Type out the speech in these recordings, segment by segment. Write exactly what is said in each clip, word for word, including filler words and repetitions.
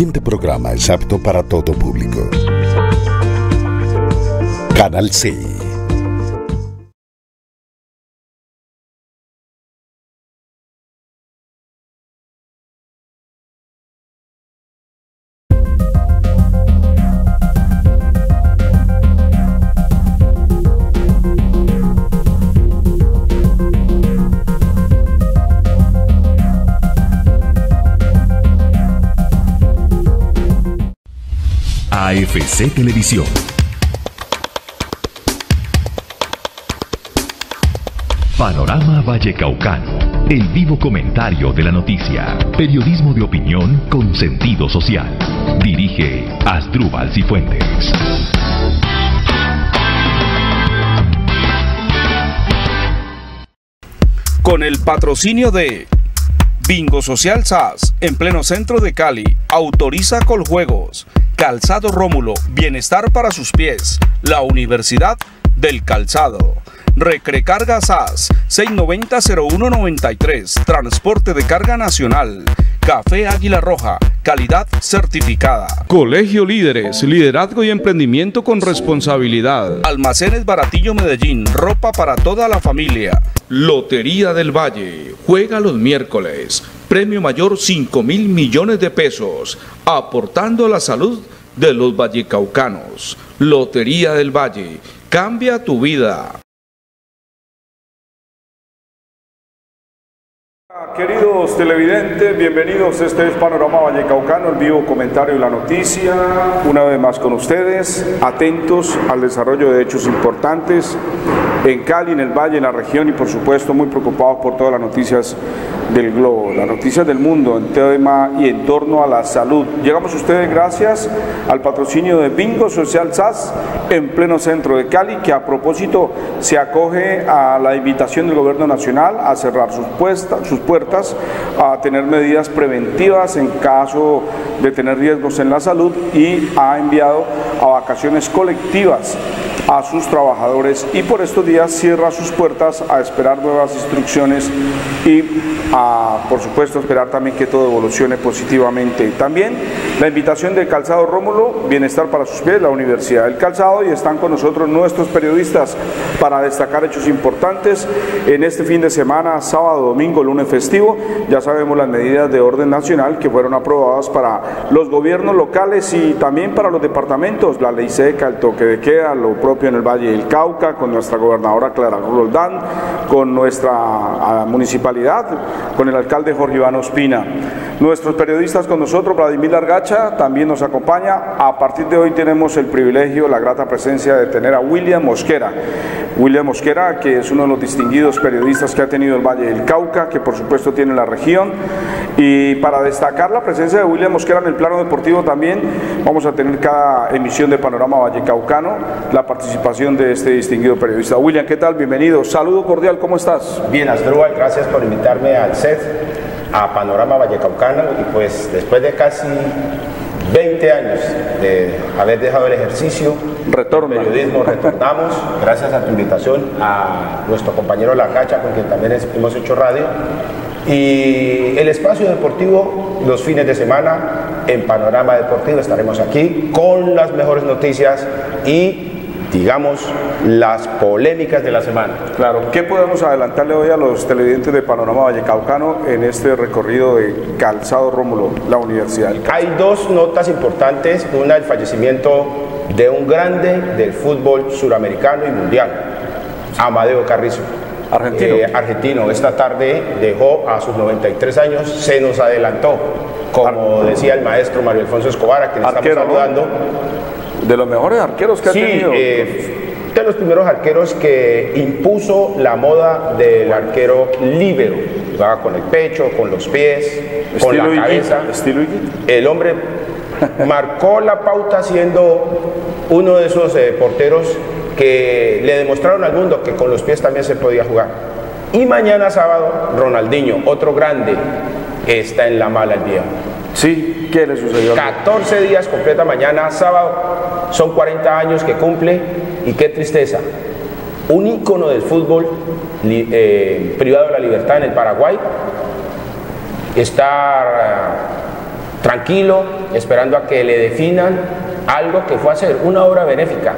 siguiente programa es apto para todo público. Canal C. A F C Televisión. Panorama Vallecaucano. El vivo comentario de la noticia. Periodismo de opinión con sentido social. Dirige Asdrúbal Cifuentes. Con el patrocinio de Bingo Social S A S, en pleno centro de Cali, autoriza Coljuegos, Calzado Rómulo, bienestar para sus pies, la Universidad del Calzado, Recrecarga S A S, seis noventa cero uno noventa y tres, Transporte de Carga Nacional, Café Águila Roja, calidad certificada. Colegio Líderes, liderazgo y emprendimiento con responsabilidad. Almacenes Baratillo Medellín, ropa para toda la familia. Lotería del Valle, juega los miércoles, premio mayor cinco mil millones de pesos, aportando a la salud de los vallecaucanos. Lotería del Valle, cambia tu vida. Queridos televidentes, bienvenidos. Este es Panorama Vallecaucano, el vivo comentario y la noticia. Una vez más con ustedes, atentos al desarrollo de hechos importantes en Cali, en el Valle, en la región y por supuesto muy preocupados por todas las noticias del globo, las noticias del mundo en tema y en torno a la salud. Llegamos a ustedes gracias al patrocinio de Bingo Social S A S en pleno centro de Cali, que a propósito se acoge a la invitación del gobierno nacional a cerrar sus, puestas, sus puertas, a tener medidas preventivas en caso de tener riesgos en la salud y ha enviado a vacaciones colectivas a sus trabajadores y por estos días cierra sus puertas a esperar nuevas instrucciones y a, por supuesto, esperar también que todo evolucione positivamente. También la invitación de Calzado Rómulo, bienestar para sus pies, la Universidad del Calzado, y están con nosotros nuestros periodistas para destacar hechos importantes en este fin de semana, sábado, domingo, lunes festivo. Ya sabemos las medidas de orden nacional que fueron aprobadas para los gobiernos locales y también para los departamentos, la ley seca, el toque de queda, lo propio en el Valle del Cauca, con nuestra gobernadora Clara Roldán, con nuestra municipalidad, con el alcalde Jorge Iván Ospina. Nuestros periodistas con nosotros, Vladimir Largacha, también nos acompaña. A partir de hoy tenemos el privilegio, la grata presencia de tener a William Mosquera. William Mosquera, que es uno de los distinguidos periodistas que ha tenido el Valle del Cauca, que por supuesto tiene la región. Y para destacar la presencia de William Mosquera en el plano deportivo también, vamos a tener cada emisión de Panorama Vallecaucano la participación de este distinguido periodista. William, ¿qué tal? Bienvenido. Saludo cordial, ¿cómo estás? Bien, Asdrúbal, gracias por invitarme al set, a Panorama Vallecaucano, y pues después de casi veinte años de haber dejado el ejercicio, Retorna. el periodismo, retornamos, gracias a tu invitación, a nuestro compañero Largacha, con quien también hemos hecho radio, y el espacio deportivo los fines de semana en Panorama Deportivo. Estaremos aquí con las mejores noticias y, digamos, las polémicas de la semana. Claro, ¿qué podemos adelantarle hoy a los televidentes de Panorama Vallecaucano en este recorrido de Calzado Rómulo, la Universidad del Calzado? Hay dos notas importantes, una el fallecimiento de un grande del fútbol suramericano y mundial, Amadeo Carrizo. Argentino. Eh, argentino, esta tarde dejó a sus noventa y tres años, se nos adelantó, como decía el maestro Mario Alfonso Escobar, a quien estamos Arquero, saludando. ¿no? De los mejores arqueros que sí, ha tenido. Eh, de los primeros arqueros que impuso la moda del arquero líbero. Jugaba con el pecho, con los pies, con la cabeza. Estilo Higuita. El hombre marcó la pauta siendo uno de esos eh, porteros que le demostraron al mundo que con los pies también se podía jugar. Y mañana sábado, Ronaldinho, otro grande, está en la mala el día. Sí, ¿qué le sucedió? catorce días completa mañana sábado, son cuarenta años que cumple, y qué tristeza. Un ícono del fútbol eh, privado de la libertad en el Paraguay, está tranquilo, esperando a que le definan algo que fue a hacer, una obra benéfica.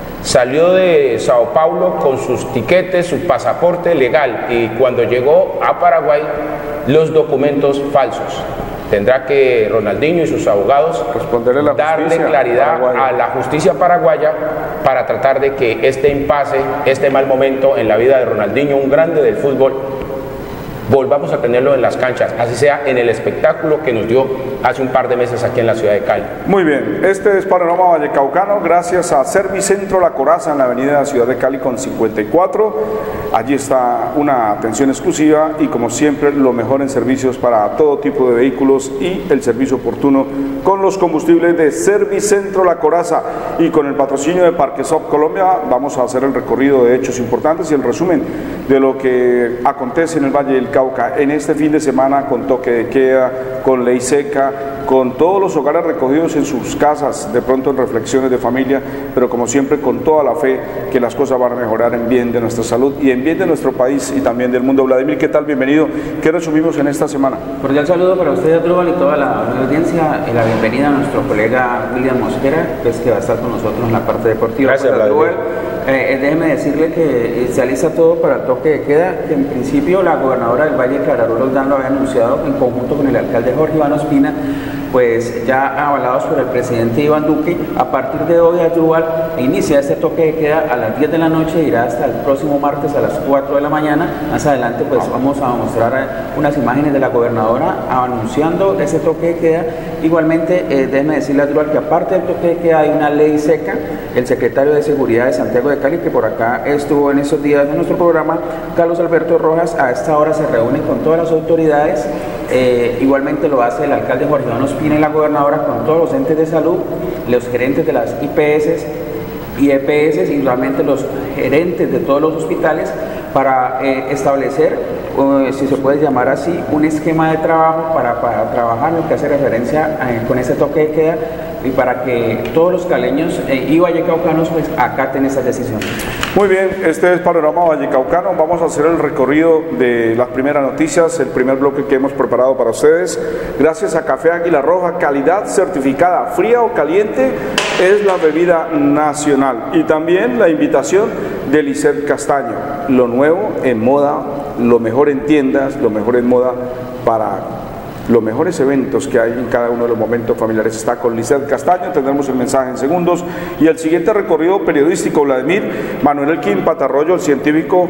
Salió de Sao Paulo con sus tiquetes, su pasaporte legal, y cuando llegó a Paraguay, los documentos falsos. Tendrá que Ronaldinho y sus abogados responderle la darle claridad paraguaya. a la justicia paraguaya para tratar de que este impasse, este mal momento en la vida de Ronaldinho, un grande del fútbol, volvamos a tenerlo en las canchas, así sea en el espectáculo que nos dio hace un par de meses aquí en la ciudad de Cali. Muy bien, este es Panorama Vallecaucano, gracias a Servicentro La Coraza en la avenida de la ciudad de Cali con cincuenta y cuatro. Allí está una atención exclusiva y, como siempre, lo mejor en servicios para todo tipo de vehículos y el servicio oportuno con los combustibles de Servicentro La Coraza. Y con el patrocinio de Parquesop Colombia vamos a hacer el recorrido de hechos importantes y el resumen de lo que acontece en el Valle del Cauca en este fin de semana, con toque de queda, con ley seca, con todos los hogares recogidos en sus casas, de pronto en reflexiones de familia, pero como siempre con toda la fe que las cosas van a mejorar en bien de nuestra salud y en bien de nuestro país y también del mundo. Vladimir, ¿qué tal? Bienvenido. ¿Qué resumimos en esta semana? Cordial saludo para usted, Drubal, y toda la audiencia, y la bienvenida a nuestro colega William Mosquera, pues, que va a estar con nosotros en la parte deportiva. Gracias, Vladimir. Eh, déjeme decirle que se alista todo para el toque de queda, que en principio la gobernadora del Valle, Clara Roldán, lo había anunciado en conjunto con el alcalde Jorge Iván Ospina, pues ya avalados por el presidente Iván Duque. A partir de hoy, Asdrúbal inicia este toque de queda a las diez de la noche, irá hasta el próximo martes a las cuatro de la mañana. Más adelante pues vamos a mostrar unas imágenes de la gobernadora anunciando ese toque de queda. Igualmente, eh, déjeme decirle, Asdrúbal, que aparte del toque de queda hay una ley seca. El secretario de Seguridad de Santiago de Cali, que por acá estuvo en estos días de nuestro programa, Carlos Alberto Rojas, a esta hora se reúne con todas las autoridades. Eh, igualmente lo hace el alcalde Jorge Iván Ospina y la gobernadora con todos los entes de salud, los gerentes de las I P S y E P S, y igualmente los gerentes de todos los hospitales, para eh, establecer, eh, si se puede llamar así, un esquema de trabajo para, para trabajar en lo que hace referencia eh, con este toque de queda, y para que todos los caleños eh, y vallecaucanos pues acaten estas decisiones. Muy bien, este es Panorama Vallecaucano. Vamos a hacer el recorrido de las primeras noticias, el primer bloque que hemos preparado para ustedes. Gracias a Café Águila Roja, calidad certificada, fría o caliente, es la bebida nacional. Y también la invitación de Lisset Castaño, lo nuevo en moda, lo mejor en tiendas, lo mejor en moda para los mejores eventos que hay en cada uno de los momentos familiares. Está con Lisset Castaño, tendremos el mensaje en segundos. Y el siguiente recorrido periodístico, Vladimir, Manuel Elkin Patarroyo, el científico.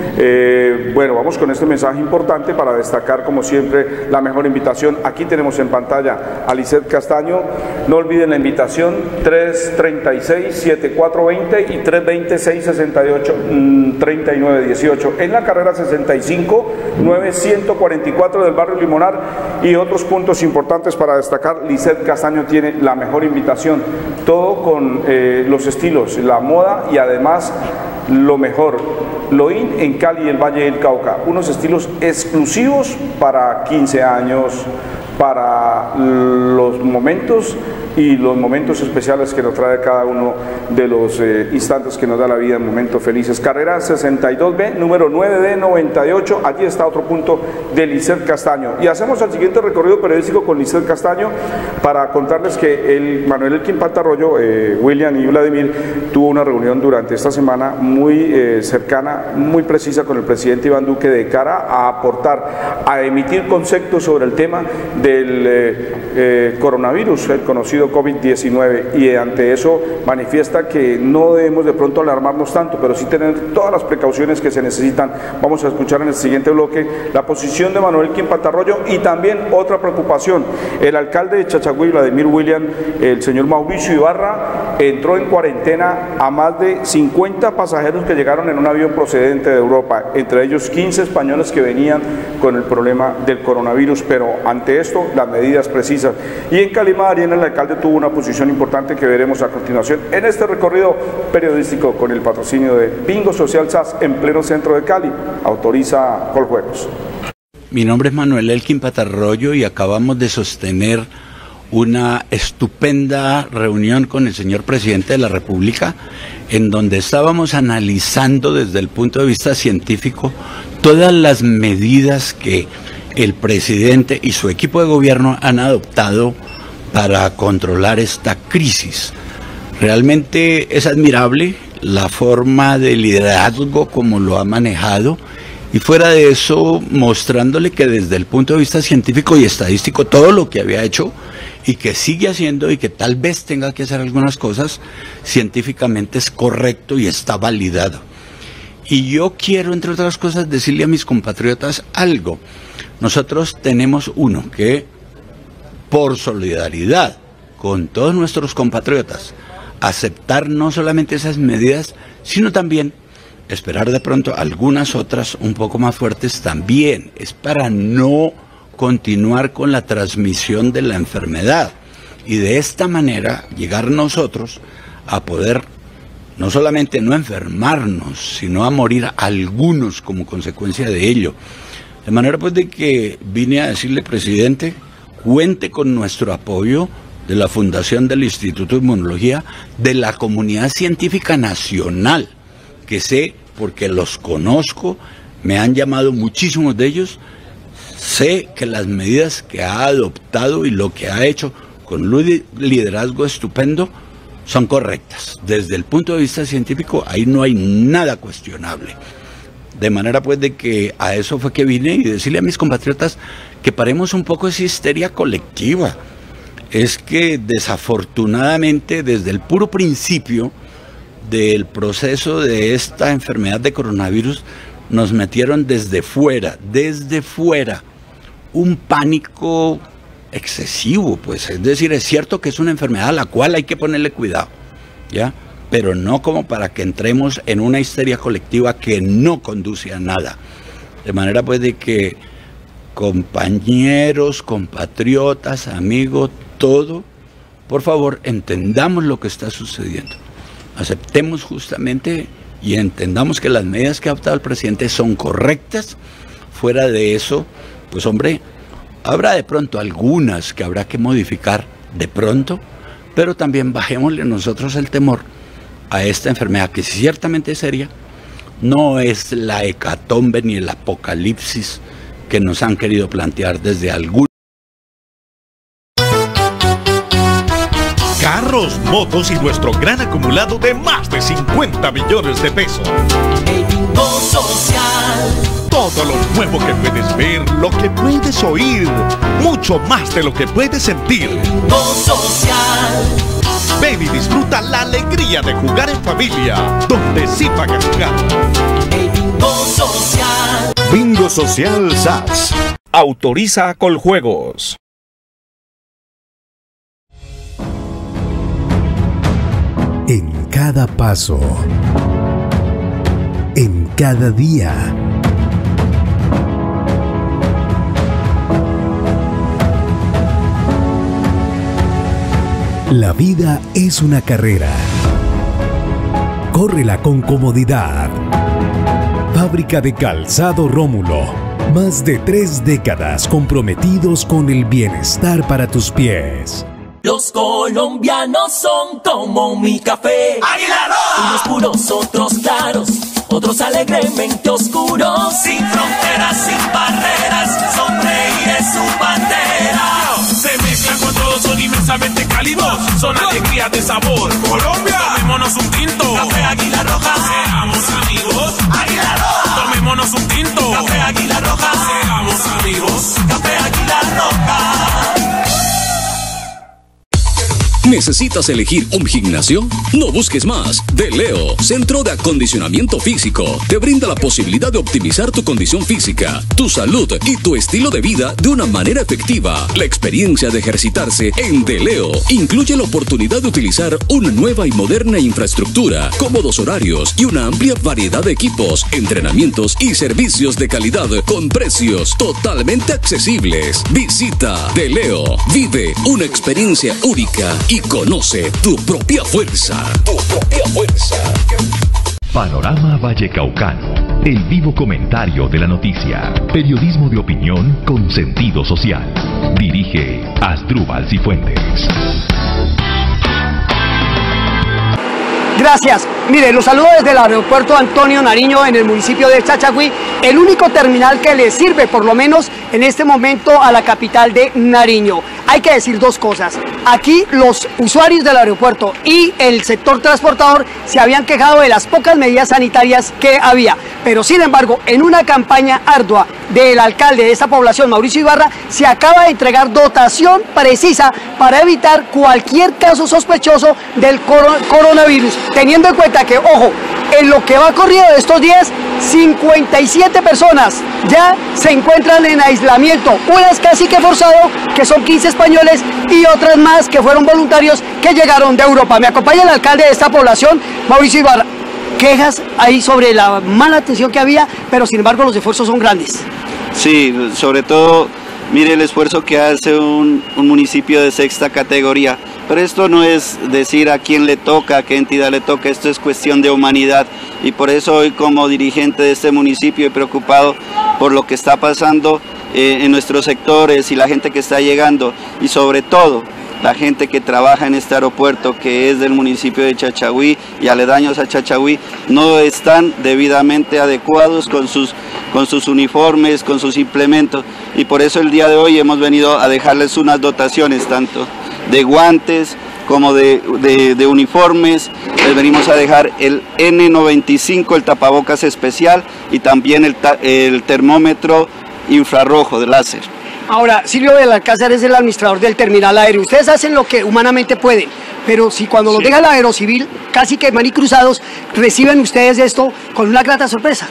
Eh, bueno, vamos con este mensaje importante para destacar, como siempre, la mejor invitación. Aquí tenemos en pantalla a Lisset Castaño. No olviden la invitación, tres treinta y seis, setenta y cuatro veinte y tres veinte, seiscientos sesenta y ocho, treinta y nueve dieciocho, en la carrera sesenta y cinco, nueve ciento cuarenta y cuatro del barrio Limonar. Y otros puntos importantes para destacar: Lisset Castaño tiene la mejor invitación, todo con eh, los estilos, la moda y además lo mejor, lo in en Cali y el Valle del Cauca, unos estilos exclusivos para quince años, para los momentos y los momentos especiales que nos trae cada uno de los eh, instantes que nos da la vida, en momentos felices. Carrera sesenta y dos B, número nueve D noventa y ocho, allí está otro punto de Lisset Castaño. Y hacemos el siguiente recorrido periodístico con Lisset Castaño para contarles que el Manuel Elkin Patarroyo, eh, William y Vladimir, tuvo una reunión durante esta semana muy eh, cercana, muy precisa con el presidente Iván Duque, de cara a aportar, a emitir conceptos sobre el tema del eh, eh, coronavirus, el conocido COVID diecinueve, y ante eso manifiesta que no debemos de pronto alarmarnos tanto, pero sí tener todas las precauciones que se necesitan. Vamos a escuchar en el siguiente bloque la posición de Manuel Elkin Patarroyo y también otra preocupación. El alcalde de Chachagüí, Vladimir William, el señor Mauricio Ibarra, entró en cuarentena a más de cincuenta pasajeros que llegaron en un avión procedente de Europa, entre ellos quince españoles que venían con el problema del coronavirus, pero ante esto las medidas precisas. Y en Calimarín el alcalde tuvo una posición importante que veremos a continuación en este recorrido periodístico con el patrocinio de Bingo Social S A S en pleno centro de Cali. Autoriza Coljuegos. Mi nombre es Manuel Elkin Patarroyo y acabamos de sostener una estupenda reunión con el señor presidente de la República, en donde estábamos analizando desde el punto de vista científico todas las medidas que el presidente y su equipo de gobierno han adoptado para controlar esta crisis. Realmente es admirable la forma de liderazgo como lo ha manejado, y fuera de eso mostrándole que desde el punto de vista científico y estadístico todo lo que había hecho y que sigue haciendo y que tal vez tenga que hacer algunas cosas científicamente es correcto y está validado. Y yo quiero, entre otras cosas, decirle a mis compatriotas algo. Nosotros tenemos uno que, por solidaridad con todos nuestros compatriotas, aceptar no solamente esas medidas, sino también esperar de pronto algunas otras un poco más fuertes también. Es para no continuar con la transmisión de la enfermedad y de esta manera llegar nosotros a poder no solamente no enfermarnos, sino a morir algunos como consecuencia de ello. De manera pues de que vine a decirle, presidente, cuente con nuestro apoyo de la Fundación del Instituto de Inmunología, de la comunidad científica nacional, que sé, porque los conozco, me han llamado muchísimos de ellos, sé que las medidas que ha adoptado y lo que ha hecho con un liderazgo estupendo son correctas. Desde el punto de vista científico, ahí no hay nada cuestionable. De manera pues de que a eso fue que vine y decirle a mis compatriotas que paremos un poco esa histeria colectiva. Es que desafortunadamente desde el puro principio del proceso de esta enfermedad de coronavirus nos metieron desde fuera, desde fuera, un pánico excesivo, pues, es decir, es cierto que es una enfermedad a la cual hay que ponerle cuidado, ¿ya? Pero no como para que entremos en una histeria colectiva que no conduce a nada. De manera pues de que compañeros, compatriotas, amigos, todo, por favor, entendamos lo que está sucediendo. Aceptemos justamente y entendamos que las medidas que ha adoptado el presidente son correctas. Fuera de eso, pues hombre, habrá de pronto algunas que habrá que modificar de pronto, pero también bajémosle nosotros el temor a esta enfermedad que ciertamente es seria, no es la hecatombe ni el apocalipsis que nos han querido plantear desde algún. Carros, motos y nuestro gran acumulado de más de cincuenta millones de pesos. El Bingo Social. Todo lo nuevo que puedes ver, lo que puedes oír, mucho más de lo que puedes sentir. El Bingo Social. Ven y disfruta la alegría de jugar en familia, donde sí pagan jugar. El Bingo Social. Bingo Social S A S. Autoriza Coljuegos. En cada paso, en cada día, la vida es una carrera. Córrela con comodidad. Fábrica de Calzado Rómulo. Más de tres décadas comprometidos con el bienestar para tus pies. Los colombianos son como mi café. ¡Águila Roja! Unos puros, otros claros, otros alegremente oscuros. Sin fronteras, sin barreras, sonreír es su bandera. Se mezclan con todos, son inmensamente cálidos. Son alegría de sabor. Colombia, tomémonos un tinto. Café Águila Roja. Seamos amigos. Águila Roja. Tomémonos un tinto. Café Águila Roja. Seamos amigos. Café Águila Roja. ¿Necesitas elegir un gimnasio? No busques más. De Leo, Centro de Acondicionamiento Físico, te brinda la posibilidad de optimizar tu condición física, tu salud y tu estilo de vida de una manera efectiva. La experiencia de ejercitarse en De Leo incluye la oportunidad de utilizar una nueva y moderna infraestructura, cómodos horarios y una amplia variedad de equipos, entrenamientos y servicios de calidad con precios totalmente accesibles. Visita De Leo, vive una experiencia única y conoce tu propia fuerza. Tu propia fuerza. Panorama Vallecaucano, el vivo comentario de la noticia. Periodismo de opinión con sentido social. Dirige Asdrúbal Cifuentes. Gracias. Mire, los saludo desde el aeropuerto Antonio Nariño en el municipio de Chachagüí, el único terminal que le sirve por lo menos en este momento a la capital de Nariño. Hay que decir dos cosas. Aquí los usuarios del aeropuerto y el sector transportador se habían quejado de las pocas medidas sanitarias que había, pero sin embargo en una campaña ardua del alcalde de esta población, Mauricio Ibarra, se acaba de entregar dotación precisa para evitar cualquier caso sospechoso del coronavirus, teniendo en cuenta que, ojo, en lo que va corrido de estos días, cincuenta y siete personas ya se encuentran en aislamiento, unas casi que forzado, que son quince españoles, y otras más que fueron voluntarios que llegaron de Europa. Me acompaña el alcalde de esta población, Mauricio Ibarra. Quejas ahí sobre la mala atención que había, pero sin embargo los esfuerzos son grandes. Sí, sobre todo, mire el esfuerzo que hace un, un municipio de sexta categoría. Pero esto no es decir a quién le toca, a qué entidad le toca, esto es cuestión de humanidad. Y por eso hoy, como dirigente de este municipio, he preocupado por lo que está pasando eh, en nuestros sectores y la gente que está llegando, y sobre todo la gente que trabaja en este aeropuerto, que es del municipio de Chachagüí y aledaños a Chachagüí, no están debidamente adecuados con sus, con sus uniformes, con sus implementos, y por eso el día de hoy hemos venido a dejarles unas dotaciones, tanto de guantes como de, de, de uniformes. Les venimos a dejar el ene noventa y cinco, el tapabocas especial, y también el, el termómetro infrarrojo de láser. Ahora, Silvio Belalcázar es el administrador del terminal aéreo. Ustedes hacen lo que humanamente pueden, pero si cuando los sí. deja el aerocivil, casi que manicruzados, reciben ustedes esto con una grata sorpresa.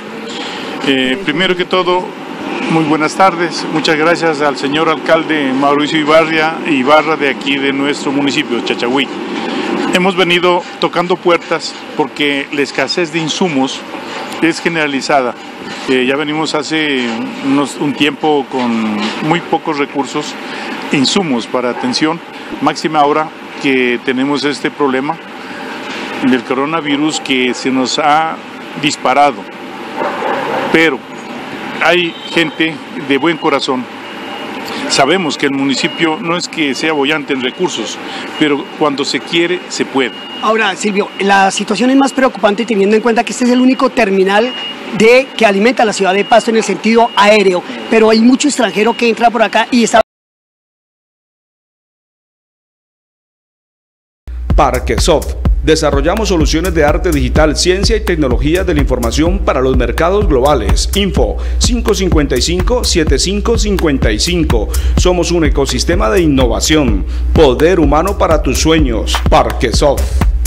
Eh, primero que todo, muy buenas tardes. Muchas gracias al señor alcalde Mauricio Ibarra, Ibarra de aquí de nuestro municipio, Chachagüí. Hemos venido tocando puertas porque la escasez de insumos es generalizada. Eh, ya venimos hace unos, un tiempo con muy pocos recursos, insumos para atención, máxima ahora que tenemos este problema del coronavirus que se nos ha disparado. Pero hay gente de buen corazón. Sabemos que el municipio no es que sea boyante en recursos, pero cuando se quiere, se puede. Ahora, Silvio, la situación es más preocupante teniendo en cuenta que este es el único terminal de, que alimenta a la ciudad de Pasto en el sentido aéreo, pero hay mucho extranjero que entra por acá y está... Parquesoft. Desarrollamos soluciones de arte digital, ciencia y tecnología de la información para los mercados globales. Info cinco cinco cinco, siete cinco cinco cinco. Somos un ecosistema de innovación. Poder humano para tus sueños. Parquesoft.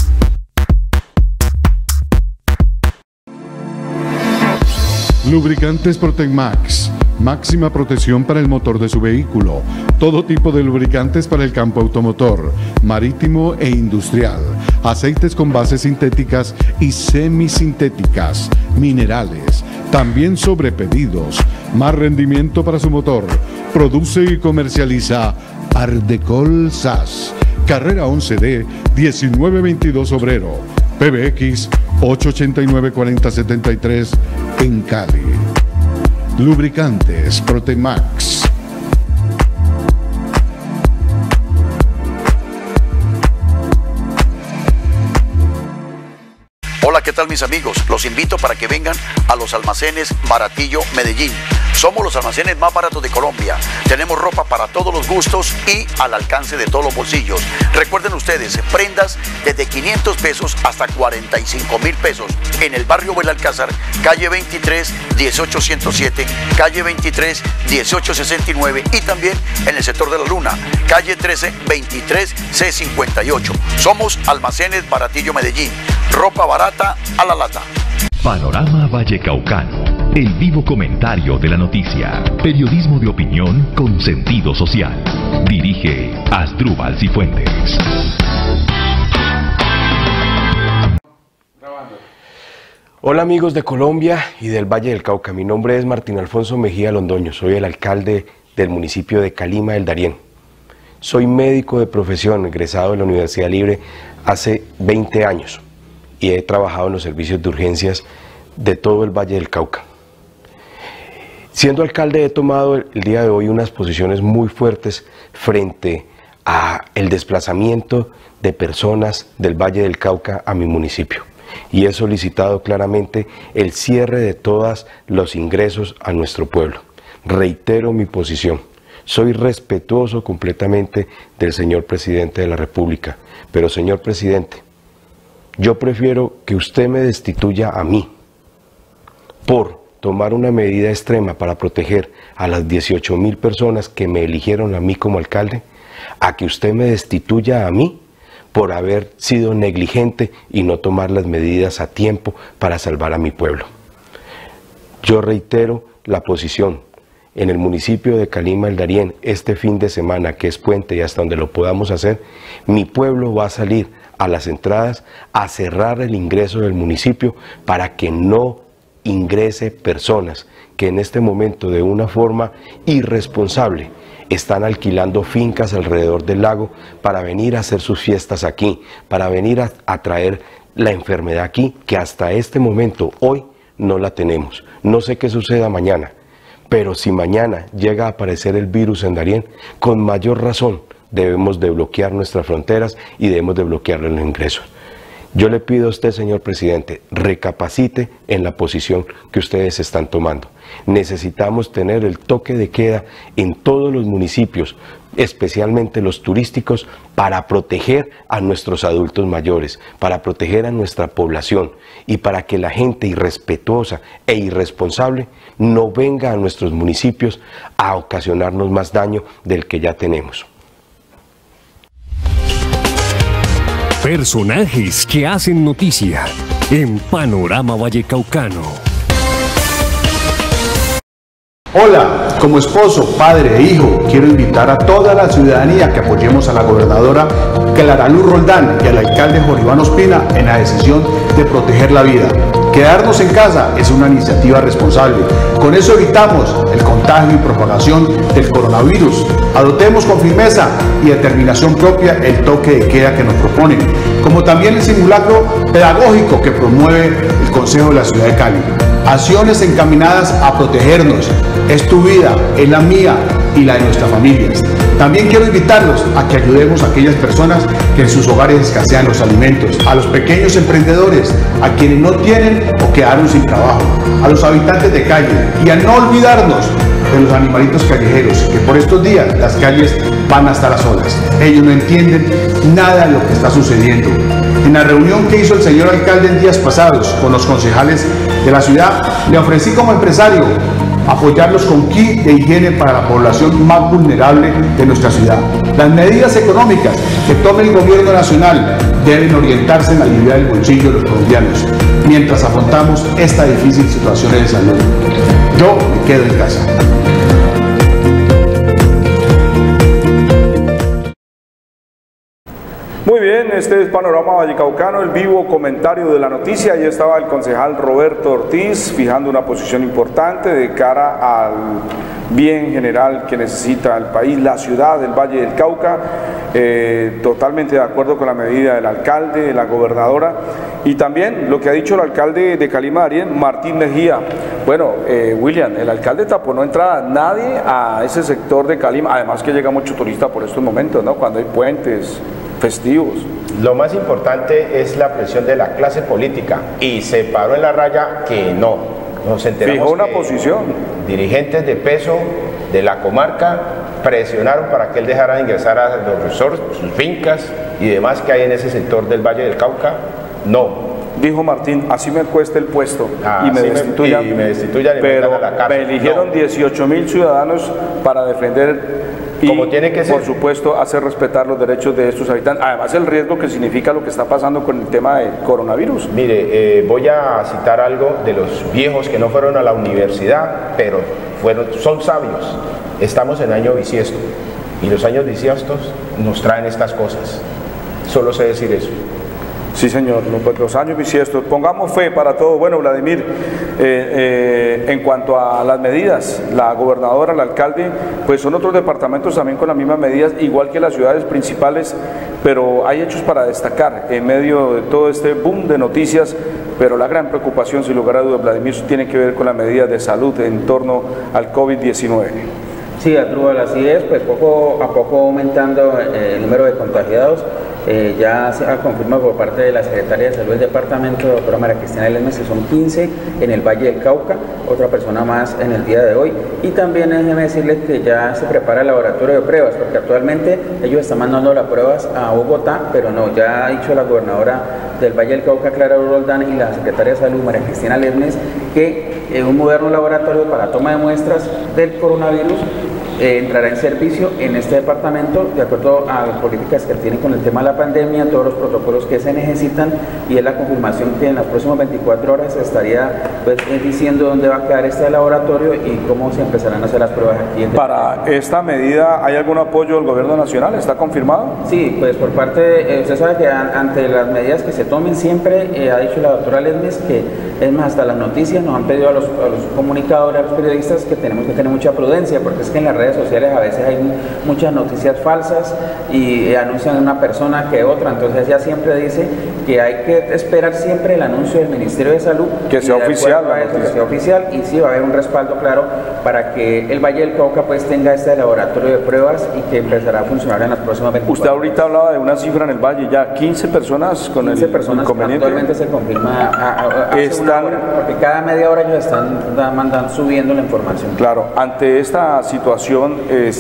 Lubricantes Protecmax. Máxima protección para el motor de su vehículo. Todo tipo de lubricantes para el campo automotor, marítimo e industrial. Aceites con bases sintéticas y semisintéticas, minerales, también sobre pedidos. Más rendimiento para su motor. Produce y comercializa Ardecol S A S. Carrera once D, diecinueve veintidós Obrero. P B X ocho ocho nueve, cuatro cero siete tres en Cali. Lubricantes Protemax. Hola, ¿qué tal mis amigos? Los invito para que vengan a los almacenes Baratillo Medellín. Somos los almacenes más baratos de Colombia. Tenemos ropa para todos los gustos y al alcance de todos los bolsillos. Recuerden ustedes, prendas desde quinientos pesos hasta cuarenta y cinco mil pesos. En el barrio Belalcázar, calle veintitrés, dieciocho ciento siete, calle veintitrés, dieciocho sesenta y nueve y también en el sector de la Luna, calle trece, veintitrés C cincuenta y ocho. Somos almacenes Baratillo Medellín. Ropa barata a la lata. Panorama Vallecaucano, el vivo comentario de la noticia. Periodismo de opinión con sentido social. Dirige Asdrúbal Cifuentes. Hola amigos de Colombia y del Valle del Cauca. Mi nombre es Martín Alfonso Mejía Londoño. Soy el alcalde del municipio de Calima del Darién. Soy médico de profesión, egresado de la Universidad Libre hace veinte años. Y he trabajado en los servicios de urgencias de todo el Valle del Cauca. Siendo alcalde he tomado el día de hoy unas posiciones muy fuertes frente a el desplazamiento de personas del Valle del Cauca a mi municipio. Y he solicitado claramente el cierre de todos los ingresos a nuestro pueblo. Reitero mi posición. Soy respetuoso completamente del señor presidente de la República, pero señor presidente, yo prefiero que usted me destituya a mí por tomar una medida extrema para proteger a las dieciocho mil personas que me eligieron a mí como alcalde, a que usted me destituya a mí por haber sido negligente y no tomar las medidas a tiempo para salvar a mi pueblo. Yo reitero la posición. En el municipio de Calima del Darién, este fin de semana, que es puente y hasta donde lo podamos hacer, mi pueblo va a salir a las entradas a cerrar el ingreso del municipio para que no ingrese personas que en este momento de una forma irresponsable están alquilando fincas alrededor del lago para venir a hacer sus fiestas aquí, para venir a, a traer la enfermedad aquí, que hasta este momento, hoy, no la tenemos. No sé qué suceda mañana. Pero si mañana llega a aparecer el virus en Darién, con mayor razón debemos de bloquear nuestras fronteras y debemos de bloquear los ingresos. Yo le pido a usted, señor presidente, recapacite en la posición que ustedes están tomando. Necesitamos tener el toque de queda en todos los municipios, especialmente los turísticos, para proteger a nuestros adultos mayores, para proteger a nuestra población y para que la gente irrespetuosa e irresponsable no venga a nuestros municipios a ocasionarnos más daño del que ya tenemos. Personajes que hacen noticia en Panorama Vallecaucano. Hola, como esposo, padre e hijo, quiero invitar a toda la ciudadanía que apoyemos a la gobernadora Clara Luz Roldán y al alcalde Jorge Iván Ospina en la decisión de proteger la vida. Quedarnos en casa es una iniciativa responsable. Con eso evitamos el contagio y propagación del coronavirus. Adoptemos con firmeza y determinación propia el toque de queda que nos proponen, como también el simulacro pedagógico que promueve el Consejo de la Ciudad de Cali. Acciones encaminadas a protegernos. Es tu vida, es la mía y la de nuestras familias. También quiero invitarlos a que ayudemos a aquellas personas que en sus hogares escasean los alimentos, a los pequeños emprendedores, a quienes no tienen o quedaron sin trabajo, a los habitantes de calle y a no olvidarnos de los animalitos callejeros, que por estos días las calles van a estar a solas. Ellos no entienden nada de lo que está sucediendo. En la reunión que hizo el señor alcalde en días pasados con los concejales de la ciudad, le ofrecí como empresario apoyarlos con kit de higiene para la población más vulnerable de nuestra ciudad. Las medidas económicas que tome el gobierno nacional deben orientarse en aliviar el bolsillo de los colombianos, mientras afrontamos esta difícil situación de salud. Yo me quedo en casa. Muy bien, este es Panorama Vallecaucano, el vivo comentario de la noticia. Ahí estaba el concejal Roberto Ortiz fijando una posición importante de cara al bien general que necesita el país, la ciudad del Valle del Cauca, eh, totalmente de acuerdo con la medida del alcalde, de la gobernadora, y también lo que ha dicho el alcalde de Calima Darién, Martín Mejía. Bueno, eh, William, el alcalde tapó no entrada nadie a ese sector de Calima, además que llega mucho turista por estos momentos, ¿no? Cuando hay puentes festivos. Lo más importante es la presión de la clase política, y se paró en la raya que no. Nos enteramos fijó una que posición. Dirigentes de peso de la comarca presionaron para que él dejara ingresar a los resorts, sus fincas y demás que hay en ese sector del Valle del Cauca. No. Dijo Martín, así me cuesta el puesto ah, y, me destituyan, me, y me destituyan y pero me a la cárcel. Me eligieron no. dieciocho mil ciudadanos para defender y, como tiene que ser, por supuesto, hacer respetar los derechos de estos habitantes. Además, el riesgo que significa lo que está pasando con el tema del coronavirus. Mire, eh, voy a citar algo de los viejos que no fueron a la universidad, pero fueron, son sabios. Estamos en año bisiesto y los años bisiestos nos traen estas cosas. Solo sé decir eso. Sí, señor, los años bisiestos. Pongamos fe para todo. Bueno, Vladimir, eh, eh, en cuanto a las medidas, la gobernadora, el alcalde, pues son otros departamentos también con las mismas medidas, igual que las ciudades principales, pero hay hechos para destacar en medio de todo este boom de noticias, pero la gran preocupación, sin lugar a dudas, Vladimir, tiene que ver con las medidas de salud en torno al COVID diecinueve. Sí, Asdrúbal, así es, pues poco a poco aumentando eh, el número de contagiados. Eh, ya se ha confirmado por parte de la Secretaría de Salud del Departamento, doctora María Cristina Ledesma, que son quince en el Valle del Cauca, otra persona más en el día de hoy. Y también déjenme decirles que ya se prepara el laboratorio de pruebas, porque actualmente ellos están mandando las pruebas a Bogotá, pero no, ya ha dicho la gobernadora del Valle del Cauca, Clara Roldán, y la Secretaria de Salud, María Cristina Ledesma, que eh, un moderno laboratorio para toma de muestras del coronavirus Eh, entrará en servicio en este departamento de acuerdo a las políticas que tiene con el tema de la pandemia, todos los protocolos que se necesitan, y es la confirmación que en las próximas veinticuatro horas se estaría pues, diciendo dónde va a quedar este laboratorio y cómo se empezarán a hacer las pruebas aquí. ¿Para esta medida hay algún apoyo del gobierno nacional? ¿Está confirmado? Sí, pues por parte, de, eh, usted sabe que an, ante las medidas que se tomen siempre, eh, ha dicho la doctora Ledesma que, es más, hasta las noticias nos han pedido a los, a los comunicadores, a los periodistas, que tenemos que tener mucha prudencia, porque es que en las redes sociales a veces hay muchas noticias falsas y anuncian una persona que otra, entonces ella siempre dice que hay que esperar siempre el anuncio del Ministerio de Salud, que sea oficial, eso, que sea oficial, y sí va a haber un respaldo claro para que el Valle del Cauca pues tenga este laboratorio de pruebas y que empezará a funcionar en las próximas veinticuatro. Usted ahorita hablaba de una cifra en el Valle, ya quince personas con quince el personas inconveniente. Actualmente se confirma a, a, a Están, una hora, porque cada media hora ellos están mandando, subiendo la información. Claro, ante esta situación,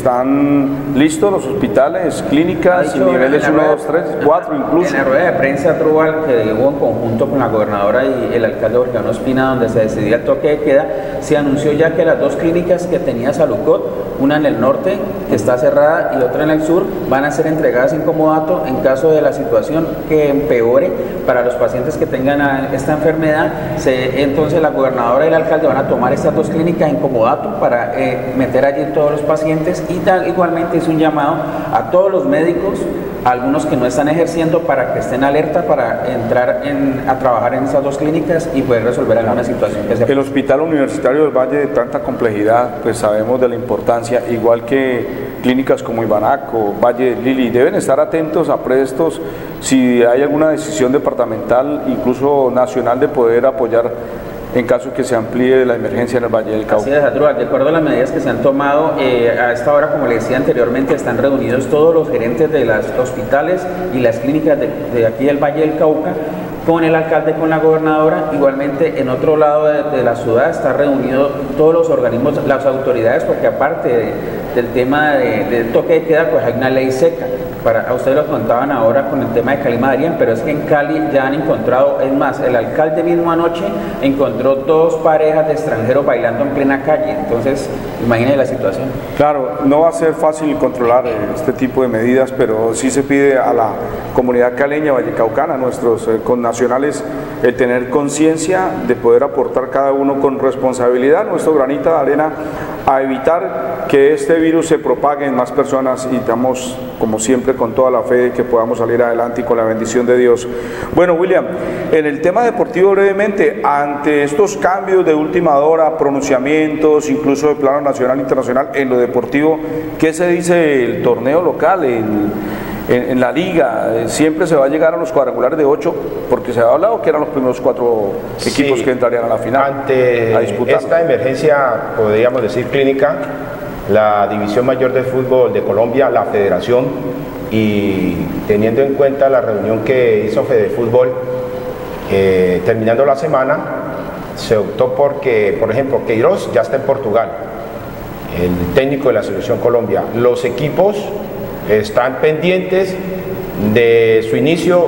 ¿están listos los hospitales, clínicas, niveles uno, dos, tres, cuatro incluso? En la rueda de prensa, Trubal, que hubo en conjunto con la gobernadora y el alcalde Jorge Iván Ospina, donde se decidía el toque de queda, se anunció ya que las dos clínicas que tenía Salucot, una en el norte, que está cerrada, y otra en el sur, van a ser entregadas en comodato en caso de la situación que empeore para los pacientes que tengan esta enfermedad. Se, entonces la gobernadora y el alcalde van a tomar estas dos clínicas en comodato para eh, meter allí todos los pacientes, y tal, igualmente hizo un llamado a todos los médicos, a algunos que no están ejerciendo, para que estén alerta para entrar en, a trabajar en esas dos clínicas y poder resolver alguna situación que se... El Hospital Universitario del Valle, de tanta complejidad, pues sabemos de la importancia, igual que clínicas como Ibanaco, Valle del Lili, deben estar atentos a prestos si hay alguna decisión departamental, incluso nacional, de poder apoyar en caso que se amplíe la emergencia en el Valle del Cauca. Así es, Adrual, de acuerdo a las medidas que se han tomado, eh, a esta hora, como le decía anteriormente, están reunidos todos los gerentes de los hospitales y las clínicas de, de aquí del Valle del Cauca, con el alcalde, con la gobernadora. Igualmente, en otro lado de, de la ciudad está reunido todos los organismos, las autoridades, porque aparte de, del tema de, de toque de queda, pues hay una ley seca. Para, a ustedes lo contaban ahora con el tema de Cali Madarién, pero es que en Cali ya han encontrado, es más, el alcalde mismo anoche encontró dos parejas de extranjeros bailando en plena calle. Entonces, imagínense la situación. Claro, no va a ser fácil controlar este tipo de medidas, pero sí se pide a la comunidad caleña, vallecaucana, a nuestros eh, connacionales, el tener conciencia de poder aportar cada uno con responsabilidad nuestro granito de arena a evitar que este virus se propague en más personas, y estamos, como siempre, con toda la fe de que podamos salir adelante y con la bendición de Dios. Bueno, William, en el tema deportivo, brevemente, ante estos cambios de última hora, pronunciamientos, incluso de plano nacional e internacional, en lo deportivo, ¿qué se dice del torneo local? En, En, en la liga, siempre se va a llegar a los cuadrangulares de ocho, porque se ha hablado que eran los primeros cuatro equipos sí, que entrarían a la final. Ante a disputar. Esta emergencia, podríamos decir clínica, la División Mayor de Fútbol de Colombia, la Federación, y teniendo en cuenta la reunión que hizo Fedefútbol, eh, terminando la semana, se optó porque, por ejemplo, Queiroz ya está en Portugal, el técnico de la Selección Colombia. Los equipos están pendientes de su inicio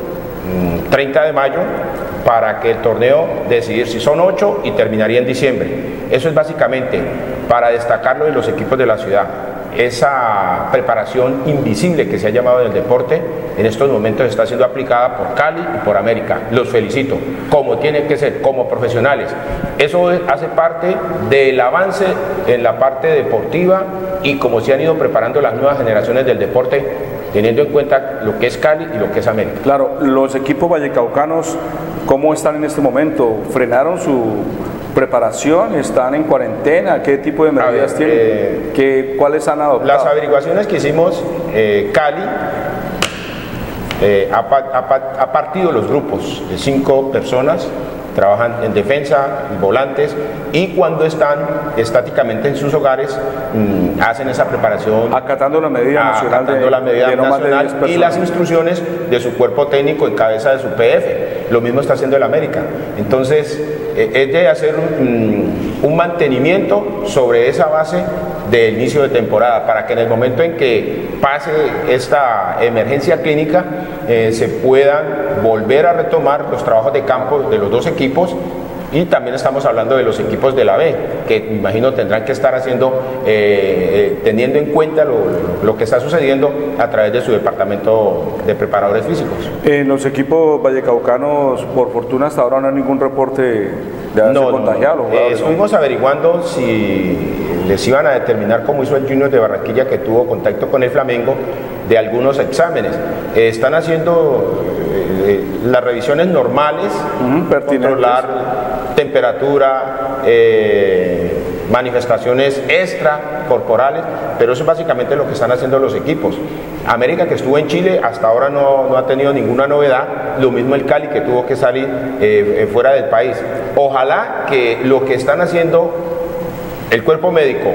treinta de mayo para que el torneo decidir si son ocho y terminaría en diciembre. Eso es básicamente para destacarlo en los equipos de la ciudad. Esa preparación invisible que se ha llamado en el deporte en estos momentos está siendo aplicada por Cali y por América. Los felicito, como tienen que ser, como profesionales. Eso hace parte del avance en la parte deportiva y como se han ido preparando las nuevas generaciones del deporte, teniendo en cuenta lo que es Cali y lo que es América. Claro, los equipos vallecaucanos, ¿cómo están en este momento? ¿Frenaron su preparación? ¿Están en cuarentena? ¿Qué tipo de medidas ver, tienen? Eh, ¿Qué, ¿Cuáles han adoptado? Las averiguaciones que hicimos, eh, Cali eh, ha, ha, ha partido los grupos de cinco personas trabajan en defensa, volantes, y cuando están estáticamente en sus hogares mmm, hacen esa preparación acatando la medida nacional, acatando de, la medida de no nacional más de y las instrucciones de su cuerpo técnico en cabeza de su P F. Lo mismo está haciendo el América. Entonces eh, es de hacer un, un mantenimiento sobre esa base de inicio de temporada, para que en el momento en que pase esta emergencia clínica eh, se puedan volver a retomar los trabajos de campo de los dos equipos. Y también estamos hablando de los equipos de la B, que me imagino tendrán que estar haciendo, eh, eh, teniendo en cuenta lo, lo que está sucediendo a través de su departamento de preparadores físicos. En los equipos vallecaucanos, por fortuna hasta ahora no hay ningún reporte de haberse no, contagiado. No, eh, estuvimos averiguando si les iban a determinar, como hizo el Junior de Barranquilla, que tuvo contacto con el Flamengo, de algunos exámenes. Eh, están haciendo eh, las revisiones normales, uh-huh, controlar temperatura, eh, manifestaciones extracorporales, pero eso es básicamente lo que están haciendo los equipos. América, que estuvo en Chile, hasta ahora no, no ha tenido ninguna novedad, lo mismo el Cali, que tuvo que salir eh, fuera del país. Ojalá que lo que están haciendo el cuerpo médico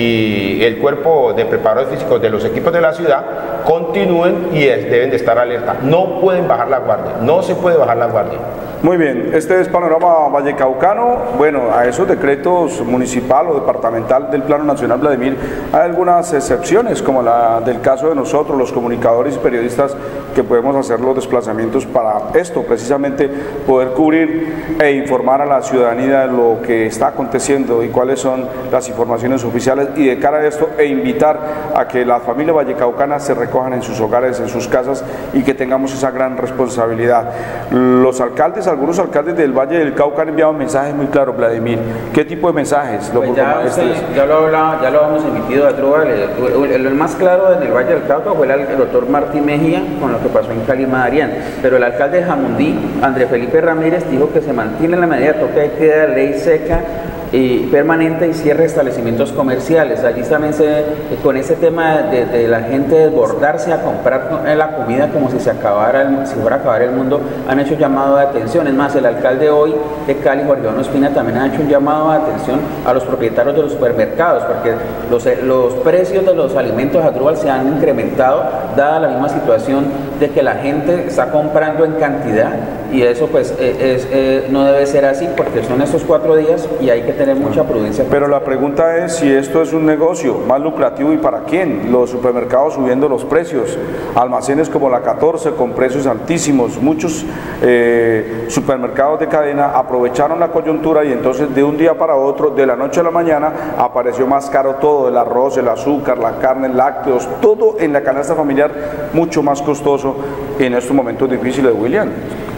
y el cuerpo de preparadores físicos de los equipos de la ciudad continúen y es, deben de estar alerta. No pueden bajar la guardia, no se puede bajar la guardia. Muy bien, este es Panorama Vallecaucano. Bueno, a esos decretos municipal o departamental del Plano Nacional, Vladimir, hay algunas excepciones, como la del caso de nosotros, los comunicadores y periodistas, que podemos hacer los desplazamientos para esto, precisamente poder cubrir e informar a la ciudadanía de lo que está aconteciendo y cuáles son las informaciones oficiales, y de cara a esto, e invitar a que las familias vallecaucanas se recojan en sus hogares, en sus casas, y que tengamos esa gran responsabilidad. Los alcaldes, algunos alcaldes del Valle del Cauca han enviado mensajes muy claros, Vladimir. ¿Qué tipo de mensajes? Pues ya, usted, ya, lo hablaba, ya lo hemos emitido a Drubal. El, el, el más claro en el Valle del Cauca fue el, el doctor Martín Mejía, con lo que pasó en Calima Darién, pero el alcalde de Jamundí, André Felipe Ramírez, dijo que se mantiene la medida de toque de queda, ley seca y permanente y cierre de establecimientos comerciales. Allí también se, con ese tema de, de la gente desbordarse a comprar la comida como si se acabara el, si fuera a acabar el mundo, han hecho llamado de atención. Es más, el alcalde hoy de Cali, Jorge Iván Ospina, también ha hecho un llamado de atención a los propietarios de los supermercados, porque los, los precios de los alimentos a Drubal se han incrementado, dada la misma situación de que la gente está comprando en cantidad, y eso pues es, es, no debe ser así, porque son estos cuatro días y hay que tener mucha prudencia. Pero la pregunta es si esto es un negocio más lucrativo y para quién. Los supermercados subiendo los precios, almacenes como la catorce con precios altísimos, muchos eh, supermercados de cadena aprovecharon la coyuntura y entonces de un día para otro, de la noche a la mañana, apareció más caro todo, el arroz, el azúcar, la carne, lácteos, todo en la canasta familiar mucho más costoso en estos momentos difíciles, William.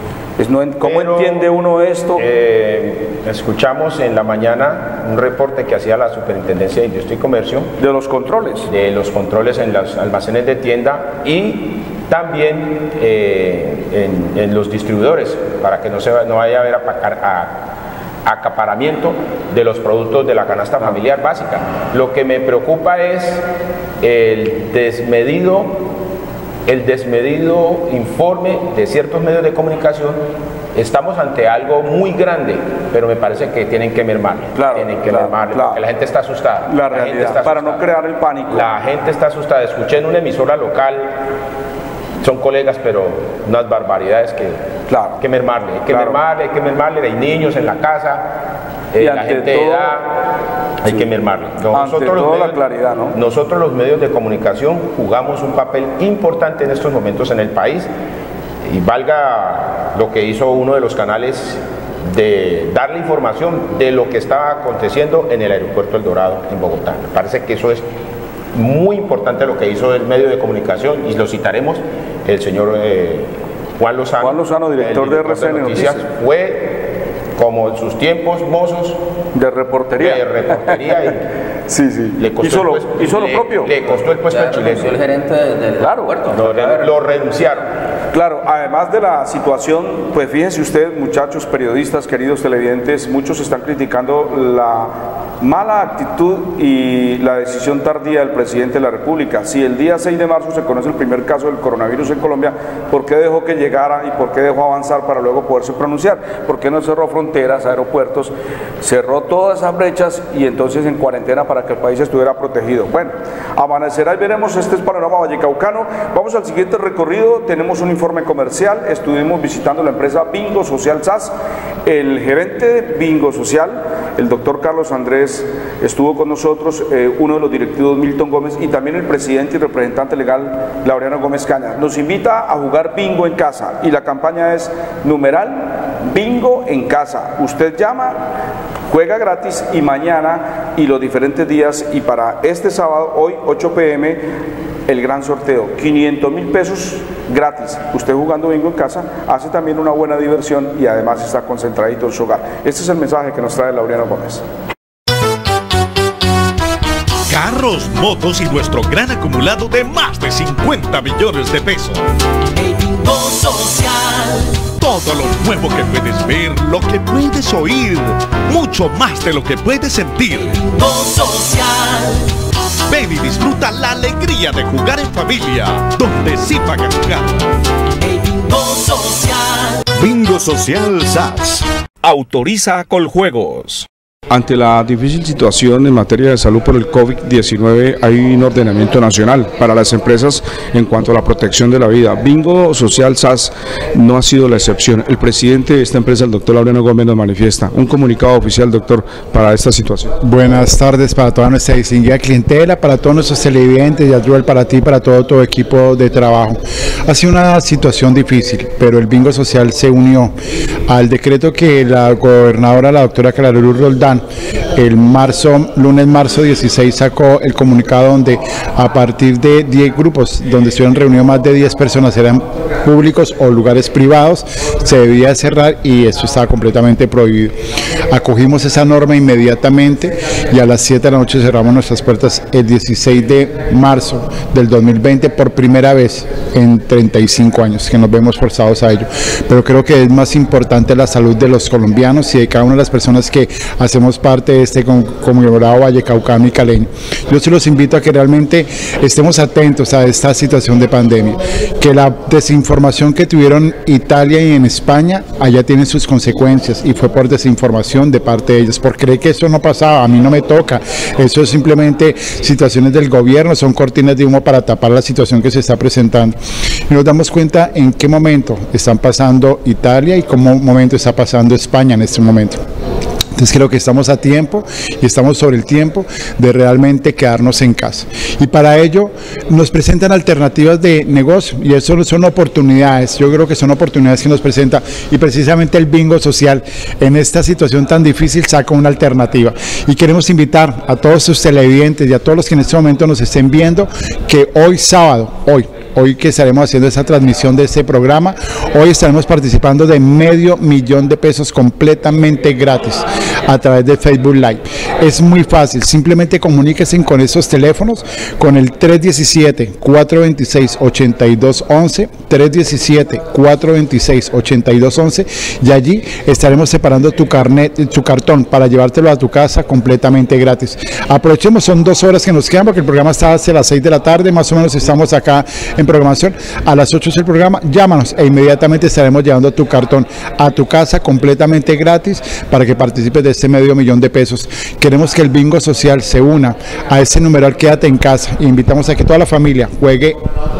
¿Cómo Pero, entiende uno esto? Eh, escuchamos en la mañana un reporte que hacía la Superintendencia de Industria y Comercio. ¿De los controles? De los controles en los almacenes de tienda y también eh, en, en los distribuidores, para que no, se, no vaya a haber apacar, a, acaparamiento de los productos de la canasta familiar básica. Lo que me preocupa es el desmedido el desmedido informe de ciertos medios de comunicación. Estamos ante algo muy grande, pero me parece que tienen que mermarle, claro, tienen que claro, mermarle, claro. porque la gente está asustada. La, la realidad, gente está asustada. Para no crear el pánico. La gente está asustada. Escuché en una emisora local, son colegas, pero unas barbaridades que, claro, que mermarle, hay que claro. mermarle, hay que mermarle, hay niños en la casa, eh, la gente todo, de edad, hay sí. que mermarle. Nosotros, ante los todo medios, la claridad, ¿no? nosotros los medios de comunicación jugamos un papel importante en estos momentos en el país, y valga lo que hizo uno de los canales de darle información de lo que estaba aconteciendo en el aeropuerto El Dorado en Bogotá. Me parece que eso es muy importante lo que hizo el medio de comunicación, y lo citaremos, el señor eh, Juan Lozano, Juan Lozano, director, director de R C N Noticias, Noticias, fue como en sus tiempos mozos de reportería, de reportería y sí, sí. Le costó hizo, lo, puesto, hizo lo le, propio. Le costó el puesto al chileno. El gerente del claro. puerto. Lo, re, lo renunciaron. Claro, además de la situación, pues fíjense ustedes, muchachos periodistas, queridos televidentes, muchos están criticando la mala actitud y la decisión tardía del presidente de la República. Si el día seis de marzo se conoce el primer caso del coronavirus en Colombia, ¿por qué dejó que llegara y por qué dejó avanzar para luego poderse pronunciar? ¿Por qué no cerró fronteras, aeropuertos, cerró todas esas brechas y entonces en cuarentena para que el país estuviera protegido? Bueno, amanecerá y veremos. Este es Panorama Vallecaucano. Vamos al siguiente recorrido. Tenemos un informe comercial. Estuvimos visitando la empresa Bingo Social S A S. El gerente de Bingo Social, el doctor Carlos Andrés, estuvo con nosotros, eh, uno de los directivos Milton Gómez y también el presidente y representante legal Laureano Gómez Cañas. Nos invita a jugar bingo en casa y la campaña es numeral bingo en casa. Usted llama, juega gratis y mañana y los diferentes días y para este sábado, hoy ocho p m, el gran sorteo, quinientos mil pesos gratis. Usted jugando bingo en casa hace también una buena diversión y además está concentradito en su hogar. Este es el mensaje que nos trae Laureano Gómez. Carros, motos y nuestro gran acumulado de más de cincuenta millones de pesos. El Bingo Social. Todo lo nuevo que puedes ver, lo que puedes oír, mucho más de lo que puedes sentir. Bingo Social. Ven y disfruta la alegría de jugar en familia, donde sí pagan jugar. El Bingo Social. Bingo Social S A S. Autoriza Coljuegos. Ante la difícil situación en materia de salud por el COVID diecinueve, hay un ordenamiento nacional para las empresas en cuanto a la protección de la vida. Bingo Social S A S no ha sido la excepción. El presidente de esta empresa, el doctor Laureano Gómez, nos manifiesta un comunicado oficial, doctor, para esta situación. Buenas tardes para toda nuestra distinguida clientela, para todos nuestros televidentes y Asdrúbal, para ti, para todo tu equipo de trabajo. Ha sido una situación difícil, pero el Bingo Social se unió al decreto que la gobernadora, la doctora Claraluz Roldán, el marzo, lunes marzo dieciséis sacó el comunicado donde a partir de diez grupos donde estuvieron reunidos más de diez personas, eran públicos o lugares privados, se debía cerrar y esto estaba completamente prohibido. Acogimos esa norma inmediatamente y a las siete de la noche cerramos nuestras puertas el dieciséis de marzo del dos mil veinte por primera vez en treinta y cinco años que nos vemos forzados a ello. Pero creo que es más importante la salud de los colombianos y de cada una de las personas que hacemos parte de este conglomerado vallecaucano y caleño. Yo sí los invito a que realmente estemos atentos a esta situación de pandemia, que la desinformación que tuvieron Italia y en España, allá tienen sus consecuencias y fue por desinformación de parte de ellos, por creer que eso no pasaba, a mí no me toca, eso es simplemente situaciones del gobierno, son cortinas de humo para tapar la situación que se está presentando. Y nos damos cuenta en qué momento están pasando Italia y cómo momento está pasando España en este momento. Entonces creo que estamos a tiempo y estamos sobre el tiempo de realmente quedarnos en casa. Y para ello nos presentan alternativas de negocio y eso son oportunidades. Yo creo que son oportunidades que nos presenta y precisamente el Bingo Social en esta situación tan difícil saca una alternativa. Y queremos invitar a todos sus televidentes y a todos los que en este momento nos estén viendo que hoy sábado, hoy, Hoy que estaremos haciendo esa transmisión de este programa, hoy estaremos participando de medio millón de pesos completamente gratis a través de Facebook Live. Es muy fácil, simplemente comuníquense con esos teléfonos, con el tres diecisiete, cuatro veintiséis, ochenta y dos once, tres diecisiete, cuatro veintiséis, ochenta y dos once y allí estaremos separando tu carnet, tu cartón para llevártelo a tu casa completamente gratis. Aprovechemos, son dos horas que nos quedan porque el programa está hacia las seis de la tarde, más o menos estamos acá en programación, a las ocho es el programa, llámanos e inmediatamente estaremos llevando tu cartón a tu casa completamente gratis para que participes de este medio millón de pesos. Queremos que el Bingo Social se una a ese numeral Quédate en Casa e invitamos a que toda la familia juegue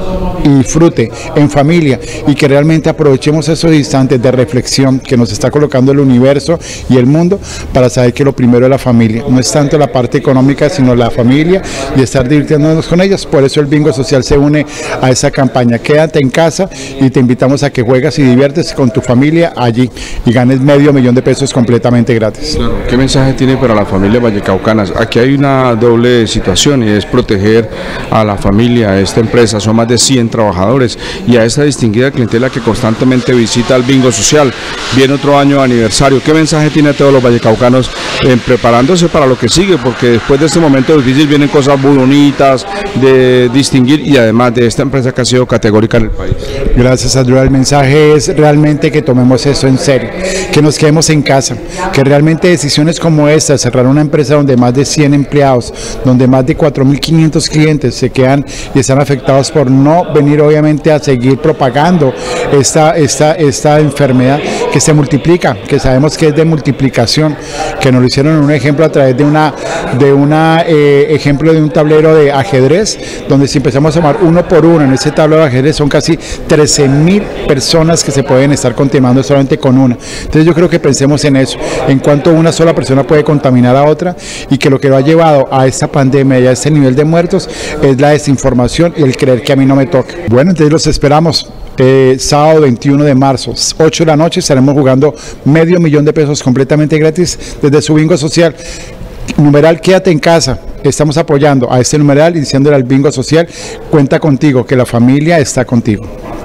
y disfrute en familia y que realmente aprovechemos esos instantes de reflexión que nos está colocando el universo y el mundo para saber que lo primero es la familia, no es tanto la parte económica sino la familia y estar divirtiéndonos con ellas. Por eso el Bingo Social se une a esa campaña, quédate en casa y te invitamos a que juegues y diviertes con tu familia allí y ganes medio millón de pesos completamente gratis. Claro. ¿Qué mensaje tiene para las familias vallecaucanas? Aquí hay una doble situación y es proteger a la familia, a esta empresa, son más de cien trabajadores y a esta distinguida clientela que constantemente visita el Bingo Social. Viene otro año de aniversario. ¿Qué mensaje tiene a todos los vallecaucanos en preparándose para lo que sigue? Porque después de este momento difícil vienen cosas muy bonitas de distinguir y además de esta empresa empresa que ha sido categórica en el país. Gracias, Adrián. El mensaje es realmente que tomemos esto en serio, que nos quedemos en casa, que realmente decisiones como esta, cerrar una empresa donde más de cien empleados, donde más de cuatro mil quinientos clientes se quedan y están afectados por no venir obviamente a seguir propagando esta, esta, esta enfermedad que se multiplica, que sabemos que es de multiplicación, que nos lo hicieron en un ejemplo a través de una, de una eh, ejemplo de un tablero de ajedrez, donde si empezamos a sumar uno por uno en ese tablero de ajedrez son casi trece mil personas que se pueden estar contaminando solamente con una. Entonces yo creo que pensemos en eso, en cuanto una sola persona puede contaminar a otra, y que lo que lo ha llevado a esta pandemia y a este nivel de muertos es la desinformación y el creer que a mí no me toca. Bueno, entonces los esperamos. Eh, sábado veintiuno de marzo, ocho de la noche, estaremos jugando medio millón de pesos completamente gratis desde su bingo social. Numeral Quédate en casa. Estamos apoyando a este numeral y diciéndole al bingo social: cuenta contigo, que la familia está contigo.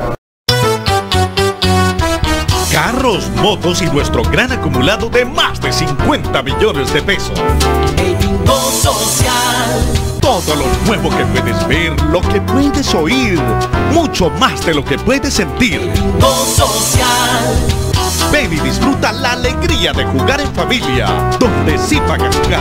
Carros, motos y nuestro gran acumulado de más de cincuenta millones de pesos. El bingo social. Todo lo nuevo que puedes ver, lo que puedes oír, mucho más de lo que puedes sentir. El bingo social. Ven y disfruta la alegría de jugar en familia, donde sí pagan jugar.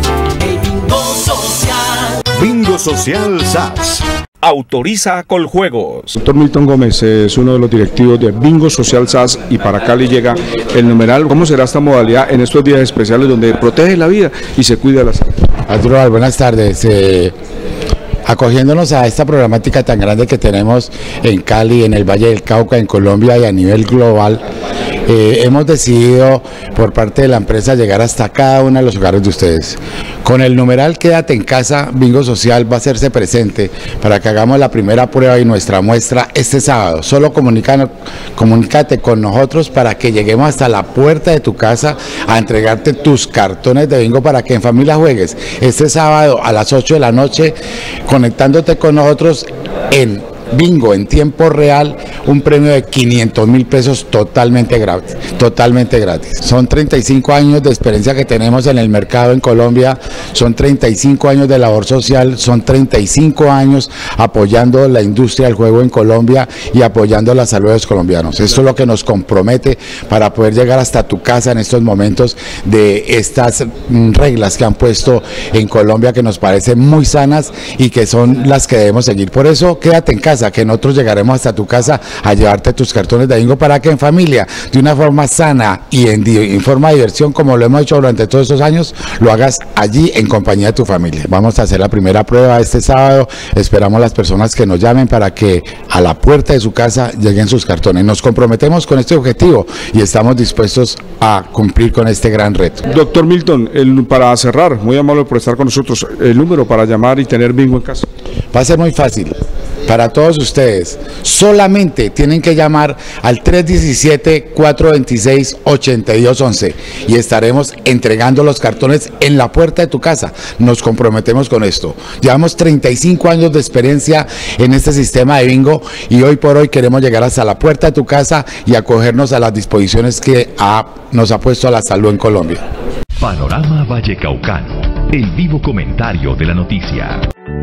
El bingo social. Bingo Social S A S. Autoriza Coljuegos. Doctor Milton Gómez es uno de los directivos de Bingo Social S A S y para Cali llega el numeral. ¿Cómo será esta modalidad en estos días especiales donde protege la vida y se cuida la salud? Adrián, buenas tardes. Eh, acogiéndonos a esta problemática tan grande que tenemos en Cali, en el Valle del Cauca, en Colombia y a nivel global, eh, hemos decidido por parte de la empresa llegar hasta cada uno de los hogares de ustedes. Con el numeral Quédate en casa, Bingo Social va a hacerse presente para que hagamos la primera prueba y nuestra muestra este sábado. Solo comunícate con nosotros para que lleguemos hasta la puerta de tu casa a entregarte tus cartones de bingo para que en familia juegues este sábado a las ocho de la noche, conectándote con nosotros en bingo en tiempo real, un premio de quinientos mil pesos totalmente gratis, totalmente gratis. Son treinta y cinco años de experiencia que tenemos en el mercado en Colombia, son treinta y cinco años de labor social, son treinta y cinco años apoyando la industria del juego en Colombia y apoyando la salud de los colombianos. Esto es lo que nos compromete para poder llegar hasta tu casa en estos momentos de estas reglas que han puesto en Colombia, que nos parecen muy sanas y que son las que debemos seguir. Por eso quédate en casa, que nosotros llegaremos hasta tu casa a llevarte tus cartones de bingo para que en familia, de una forma sana y en, en forma de diversión, como lo hemos hecho durante todos estos años, lo hagas allí en compañía de tu familia. Vamos a hacer la primera prueba este sábado. Esperamos las personas que nos llamen para que a la puerta de su casa lleguen sus cartones. Nos comprometemos con este objetivo y estamos dispuestos a cumplir con este gran reto. Doctor Milton, el, para cerrar, muy amable por estar con nosotros, el número para llamar y tener bingo en casa. Va a ser muy fácil. Para todos ustedes, solamente tienen que llamar al tres uno siete, cuatro dos seis, ocho dos uno uno y estaremos entregando los cartones en la puerta de tu casa. Nos comprometemos con esto. Llevamos treinta y cinco años de experiencia en este sistema de bingo y hoy por hoy queremos llegar hasta la puerta de tu casa y acogernos a las disposiciones que ha, nos ha puesto a la salud en Colombia. Panorama Vallecaucano, el vivo comentario de la noticia.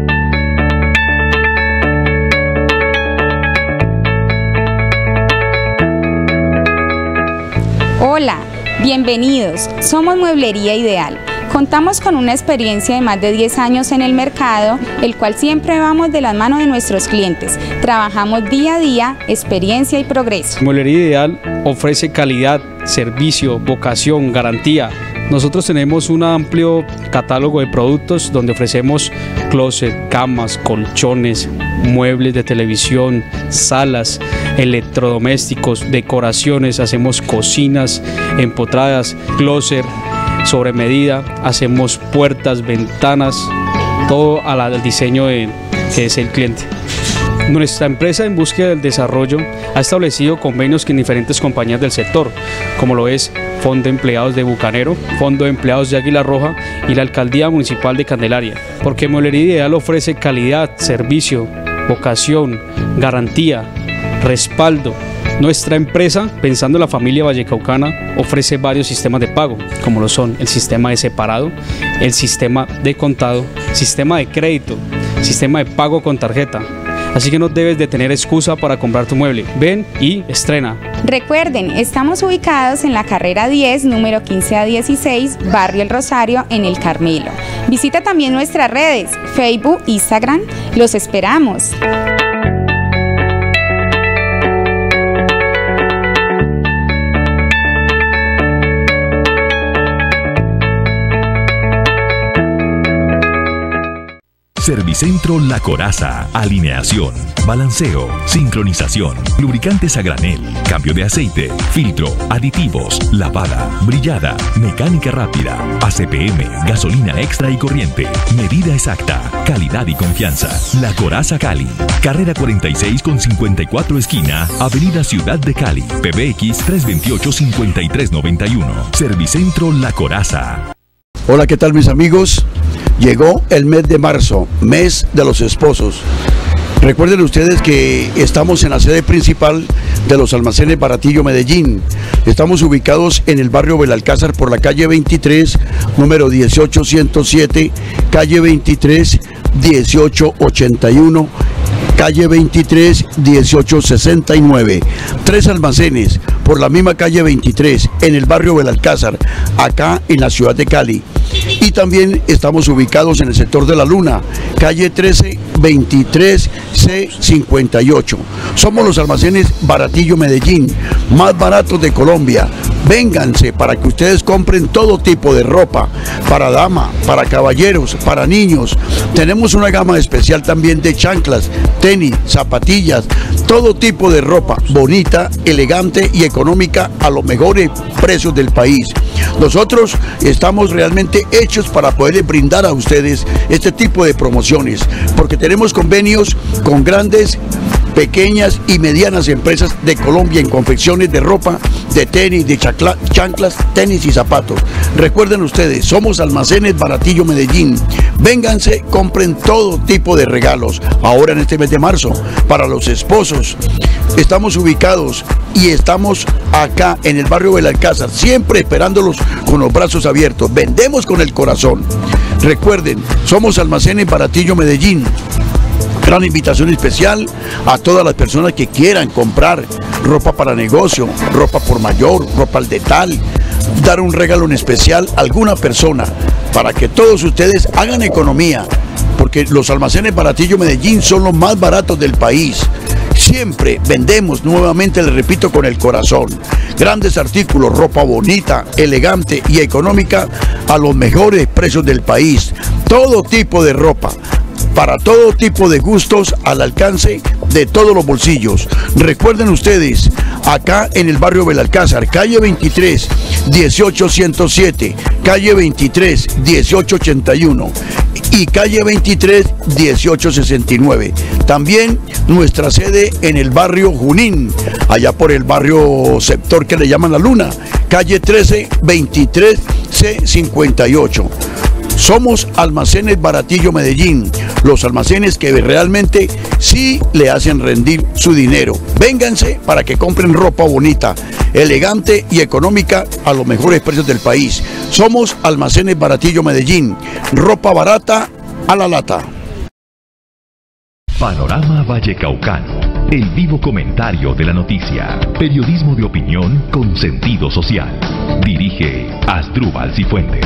Hola, bienvenidos. Somos Mueblería Ideal. Contamos con una experiencia de más de diez años en el mercado, el cual siempre vamos de las manos de nuestros clientes. Trabajamos día a día, experiencia y progreso. Mueblería Ideal ofrece calidad, servicio, vocación, garantía. Nosotros tenemos un amplio catálogo de productos donde ofrecemos closet, camas, colchones, muebles de televisión, salas, electrodomésticos, decoraciones, hacemos cocinas empotradas, closet sobre medida, hacemos puertas, ventanas, todo al diseño de, que es el cliente. Nuestra empresa en búsqueda del desarrollo ha establecido convenios con diferentes compañías del sector, como lo es Fondo de Empleados de Bucanero, Fondo de Empleados de Águila Roja y la Alcaldía Municipal de Candelaria, porque Mueblería Ideal ofrece calidad, servicio, vocación, garantía, respaldo. Nuestra empresa, pensando en la familia vallecaucana, ofrece varios sistemas de pago, como lo son el sistema de separado, el sistema de contado, sistema de crédito, sistema de pago con tarjeta. así que no debes de tener excusa para comprar tu mueble. Ven y estrena. Recuerden, estamos ubicados en la carrera diez, número quince a dieciséis, Barrio El Rosario, en El Carmelo. Visita también nuestras redes, Facebook, Instagram. Los esperamos. Servicentro La Coraza, alineación, balanceo, sincronización, lubricantes a granel, cambio de aceite, filtro, aditivos, lavada, brillada, mecánica rápida, A C P M, gasolina extra y corriente, medida exacta, calidad y confianza. La Coraza Cali, carrera cuarenta y seis con cincuenta y cuatro esquina, Avenida Ciudad de Cali, P B X tres veintiocho cincuenta y tres noventa y uno. Servicentro La Coraza. Hola, ¿qué tal mis amigos? Llegó el mes de marzo, mes de los esposos. Recuerden ustedes que estamos en la sede principal de los almacenes Baratillo Medellín. Estamos ubicados en el barrio Belalcázar por la calle veintitrés, número dieciocho ciento siete, calle veintitrés, dieciocho ochenta y uno, calle veintitrés, dieciocho sesenta y nueve. Tres almacenes por la misma calle veintitrés en el barrio Belalcázar, acá en la ciudad de Cali. Y también estamos ubicados en el sector de La Luna, calle trece, veintitrés, C cincuenta y ocho. Somos los almacenes Baratillo Medellín, más baratos de Colombia. Vénganse para que ustedes compren todo tipo de ropa, para dama, para caballeros, para niños. Tenemos una gama especial también de chanclas, tenis, zapatillas, todo tipo de ropa, bonita, elegante y económica a los mejores precios del país. Nosotros estamos realmente hechos para poder brindar a ustedes este tipo de promociones, porque tenemos convenios con grandes, pequeñas y medianas empresas de Colombia en confecciones de ropa, de tenis, de chacla, chanclas, tenis y zapatos. Recuerden ustedes, somos Almacenes Baratillo Medellín. Vénganse, compren todo tipo de regalos. Ahora en este mes de marzo, para los esposos, estamos ubicados y estamos acá en el barrio Belalcázar, siempre esperándolos con los brazos abiertos. Vendemos con el corazón. Recuerden, somos Almacenes Baratillo Medellín. Gran invitación especial a todas las personas que quieran comprar ropa para negocio, ropa por mayor, ropa al detalle, dar un regalo en especial a alguna persona, para que todos ustedes hagan economía, porque los almacenes Baratillo Medellín son los más baratos del país. Siempre vendemos, nuevamente les repito, con el corazón. Grandes artículos, ropa bonita, elegante y económica a los mejores precios del país. Todo tipo de ropa, para todo tipo de gustos, al alcance de todos los bolsillos. Recuerden ustedes, acá en el barrio Belalcázar, calle veintitrés, dieciocho ciento siete, calle veintitrés, dieciocho ochenta y uno y calle veintitrés, dieciocho sesenta y nueve. También nuestra sede en el barrio Junín, allá por el barrio sector que le llaman La Luna, calle trece, veintitrés, C cincuenta y ocho. Somos Almacenes Baratillo Medellín, los almacenes que realmente sí le hacen rendir su dinero. Vénganse para que compren ropa bonita, elegante y económica a los mejores precios del país. Somos Almacenes Baratillo Medellín, ropa barata a la lata. Panorama Vallecaucano, el vivo comentario de la noticia. Periodismo de opinión con sentido social. Dirige Asdrúbal Cifuentes.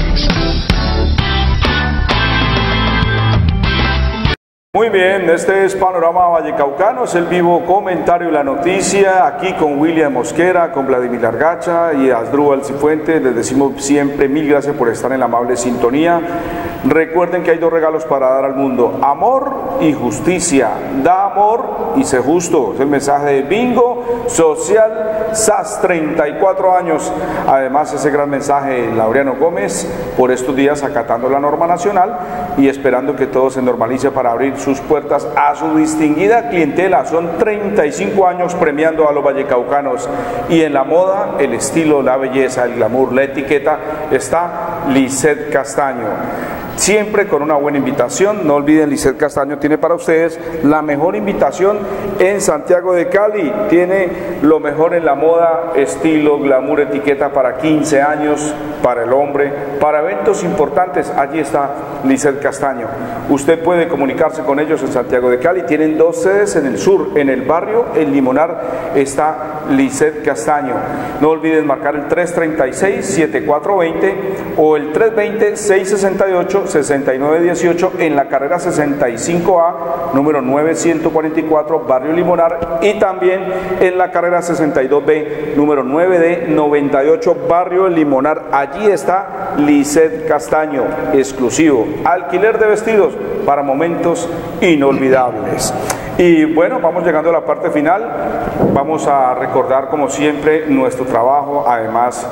Muy bien, este es Panorama Vallecaucano, es el vivo comentario de la noticia, aquí con William Mosquera, con Vladimir Largacha y Asdrúbal Cifuentes. Les decimos siempre mil gracias por estar en la amable sintonía. Recuerden que hay dos regalos para dar al mundo: amor y justicia. Da amor y sé justo. Es el mensaje de Bingo Social S A S, treinta y cuatro años. Además, ese gran mensaje de Laureano Gómez, por estos días acatando la norma nacional y esperando que todo se normalice para abrir sus puertas a su distinguida clientela. Son treinta y cinco años premiando a los vallecaucanos, y en la moda, el estilo, la belleza, el glamour, la etiqueta, está Lisette Castaño. siempre con una buena invitación. No olviden, Lisset Castaño tiene para ustedes la mejor invitación en Santiago de Cali. Tiene lo mejor en la moda, estilo, glamour, etiqueta para quince años, para el hombre, para eventos importantes. Allí está Lisset Castaño. Usted puede comunicarse con ellos en Santiago de Cali. Tienen dos sedes en el sur, en el barrio El Limonar está Lisset Castaño. No olviden marcar el tres treinta y seis, setenta y cuatro veinte o el tres veinte, seiscientos sesenta y ocho, sesenta y nueve dieciocho en la carrera sesenta y cinco A, número novecientos cuarenta y cuatro, barrio Limonar, y también en la carrera sesenta y dos B, número nueve D, noventa y ocho, barrio Limonar. Allí está Lisset Castaño, exclusivo, alquiler de vestidos para momentos inolvidables. Y bueno, vamos llegando a la parte final. Vamos a recordar como siempre nuestro trabajo, además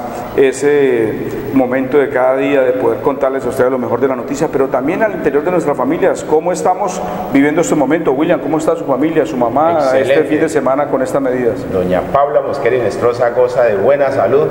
ese momento de cada día de poder contarles a ustedes lo mejor de la noticia, pero también al interior de nuestras familias, cómo estamos viviendo este momento. William, ¿cómo está su familia, su mamá, Excelente. Este fin de semana con estas medidas? Doña Paula Mosquera Inestrosa goza de buena salud.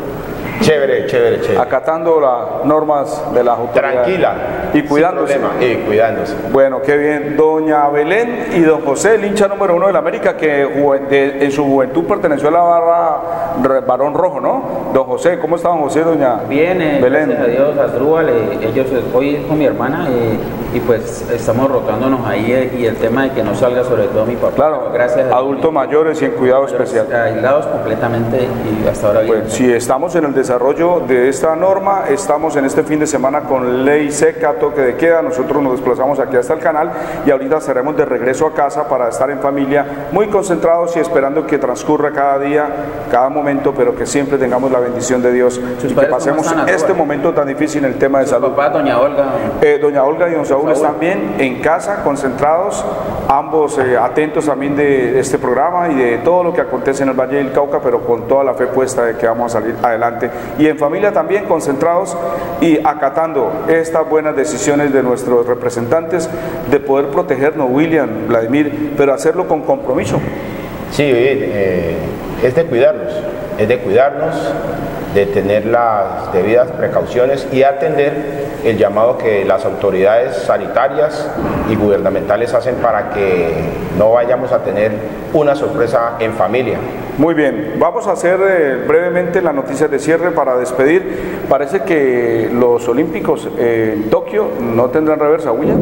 Chévere, chévere, chévere. Acatando las normas de la autoridad. Tranquila. Y cuidándose. Y cuidándose. Bueno, qué bien. Doña Belén y don José, el hincha número uno de la América, que de, en su juventud perteneció a la barra Barón Rojo, ¿no? Don José, ¿cómo está don José, doña Bien, eh, Belén? Gracias a Dios, Asdrúbal, eh, ellos hoy con mi hermana eh, y pues estamos rotándonos ahí eh, y el tema de que no salga sobre todo mi papá. Claro, gracias a adultos Dios, mayores y en cuidado especial. Aislados completamente y hasta ahora bien. Pues si estamos en el desarrollo de esta norma, estamos en este fin de semana con ley seca, toque de queda. Nosotros nos desplazamos aquí hasta el canal y ahorita estaremos de regreso a casa para estar en familia muy concentrados y esperando que transcurra cada día, cada momento, pero que siempre tengamos la bendición de Dios y que pasemos este momento tan difícil en el tema de salud. Papá, doña Olga. Eh, doña Olga y don Saúl están bien en casa, concentrados, ambos eh, atentos también de este programa y de todo lo que acontece en el Valle del Cauca, pero con toda la fe puesta de que vamos a salir adelante. Y en familia también concentrados y acatando estas buenas decisiones de nuestros representantes de poder protegernos, William, Vladimir, pero hacerlo con compromiso. Sí, eh, es de cuidarnos, es de cuidarnos, de tener las debidas precauciones y atender el llamado que las autoridades sanitarias y gubernamentales hacen para que no vayamos a tener una sorpresa en familia. Muy bien, vamos a hacer eh, brevemente las noticias de cierre para despedir. Parece que los olímpicos eh, en Tokio no tendrán reversa, William.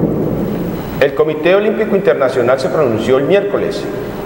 El Comité Olímpico Internacional se pronunció el miércoles.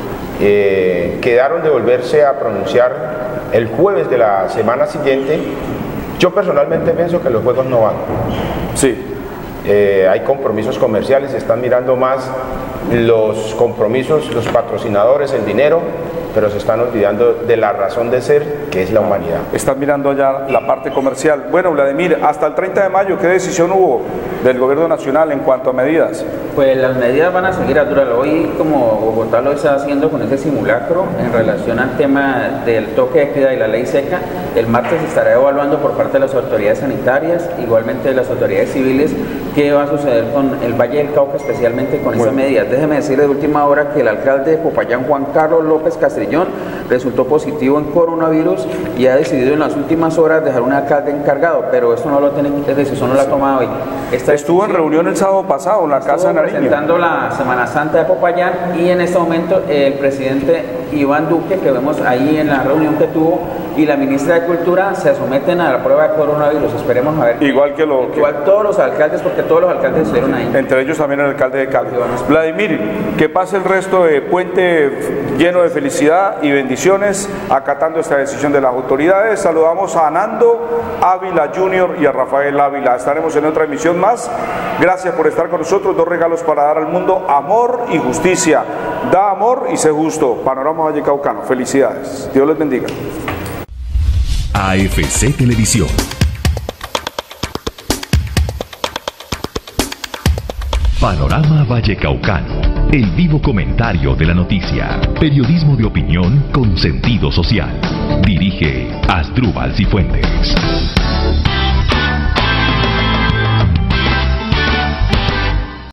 Eh, quedaron de volverse a pronunciar el jueves de la semana siguiente. Yo personalmente pienso que los juegos no van. Sí. Eh, hay compromisos comerciales, se están mirando más los compromisos, los patrocinadores, el dinero, pero se están olvidando de la razón de ser, que es la humanidad. Están mirando ya la parte comercial. Bueno, Vladimir, hasta el treinta de mayo, ¿qué decisión hubo del gobierno nacional en cuanto a medidas? Pues las medidas van a seguir a durar. Hoy, como Bogotá lo está haciendo con ese simulacro en relación al tema del toque de queda y la ley seca, el martes se estará evaluando por parte de las autoridades sanitarias, igualmente de las autoridades civiles, qué va a suceder con el Valle del Cauca, especialmente con esas medidas. Déjeme decirle de última hora que el alcalde de Popayán, Juan Carlos López Castrillón, resultó positivo en coronavirus y ha decidido en las últimas horas dejar un alcalde encargado, pero eso no lo tiene, es decir, eso no lo ha tomado hoy. Esta Estuvo en reunión el sábado pasado en la Casa de Nariño, presentando la Semana Santa de Popayán, y en este momento el presidente Iván Duque, que vemos ahí en la reunión que tuvo, y la ministra de Cultura se someten a la prueba de coronavirus. Esperemos a ver. Igual que lo igual que... todos los alcaldes, porque todos los alcaldes estuvieron ahí. Entre ellos también el alcalde de Cali. Vladimir, que pase el resto de puente lleno de felicidad y bendiciones, acatando esta decisión de las autoridades. Saludamos a Nando Ávila junior y a Rafael Ávila. Estaremos en otra emisión más. Gracias por estar con nosotros. Dos regalos para dar al mundo: amor y justicia. Da amor y sé justo. Panorama Vallecaucano. Felicidades. Dios les bendiga. A F C Televisión. Panorama Vallecaucano. El vivo comentario de la noticia. Periodismo de opinión con sentido social. Dirige Asdrúbal Cifuentes.